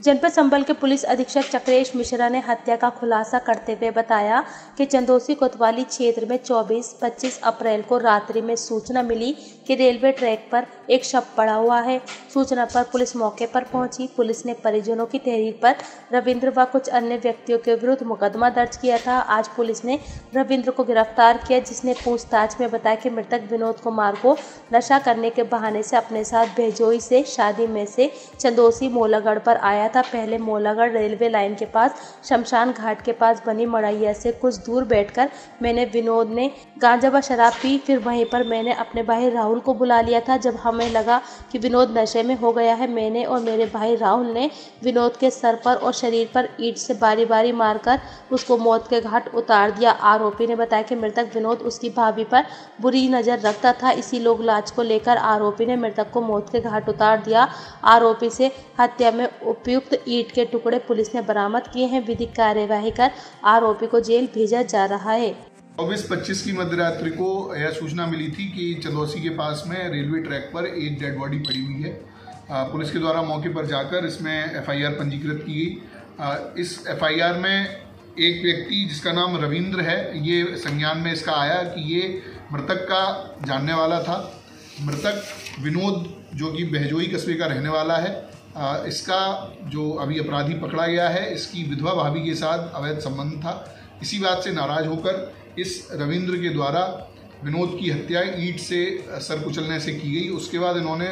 जनपद संभल के पुलिस अधीक्षक चक्रेश मिश्रा ने हत्या का खुलासा करते हुए बताया कि चंदोसी कोतवाली क्षेत्र में 24-25 अप्रैल को रात्रि में सूचना मिली कि रेलवे ट्रैक पर एक शव पड़ा हुआ है। सूचना पर पुलिस मौके पर पहुंची। पुलिस ने परिजनों की तहरीर पर रविंद्र व कुछ अन्य व्यक्तियों के विरुद्ध मुकदमा दर्ज किया था। आज पुलिस ने रविंद्र को गिरफ्तार किया, जिसने पूछताछ में बताया कि मृतक विनोद कुमार को नशा करने के बहाने से अपने साथ भेजोई से शादी में से चंदोसी मोलागढ़ पर आया था। पहले मोलागढ़ रेलवे लाइन के पास शमशान घाट के पास बनी मड़ैया से कुछ दूर बैठकर मैंने विनोद ने गांजा व शराब पी। फिर वहीं पर मैंने अपने भाई राहुल को बुला लिया था। जब हमें लगा कि विनोद नशे में हो गया है, मैंने और मेरे भाई राहुल ने विनोद के सर पर और शरीर पर ईंट से बारी बारी मारकर उसको मौत के घाट उतार दिया। आरोपी ने बताया कि मृतक विनोद उसकी भाभी पर बुरी नजर रखता था। इसी लोग लाज को लेकर आरोपी ने मृतक को मौत के घाट उतार दिया। आरोपी से हत्या में उपयुक्त ईंट के टुकड़े पुलिस ने बरामद किए हैं। विधिक कार्यवाही कर आरोपी को जेल भेजा जा रहा है। 24-25 की मध्यरात्रि को यह सूचना मिली थी कि चंदौसी के पास में रेलवे ट्रैक पर एक डेड बॉडी पड़ी हुई है। पुलिस के द्वारा मौके पर जाकर इसमें एफआईआर पंजीकृत की गई। इस एफआईआर में एक व्यक्ति जिसका नाम रविंद्र है, ये संज्ञान में इसका आया कि ये मृतक का जानने वाला था। मृतक विनोद जो कि बहजोई कस्बे का रहने वाला है, इसका जो अभी अपराधी पकड़ा गया है, इसकी विधवा भाभी के साथ अवैध संबंध था। इसी बात से नाराज होकर इस रविंद्र के द्वारा विनोद की हत्या ईंट से सर कुचलने से की गई। उसके बाद इन्होंने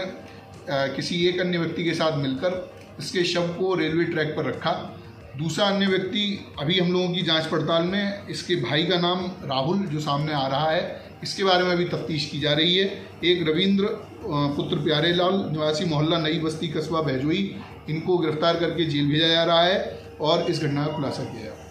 किसी एक अन्य व्यक्ति के साथ मिलकर इसके शव को रेलवे ट्रैक पर रखा। दूसरा अन्य व्यक्ति अभी हम लोगों की जांच पड़ताल में, इसके भाई का नाम राहुल जो सामने आ रहा है, इसके बारे में भी तफ्तीश की जा रही है। एक रविंद्र पुत्र प्यारेलाल निवासी मोहल्ला नई बस्ती कस्बा बहजोई, इनको गिरफ्तार करके जेल भेजा जा रहा है और इस घटना का खुलासा किया जा रहा है।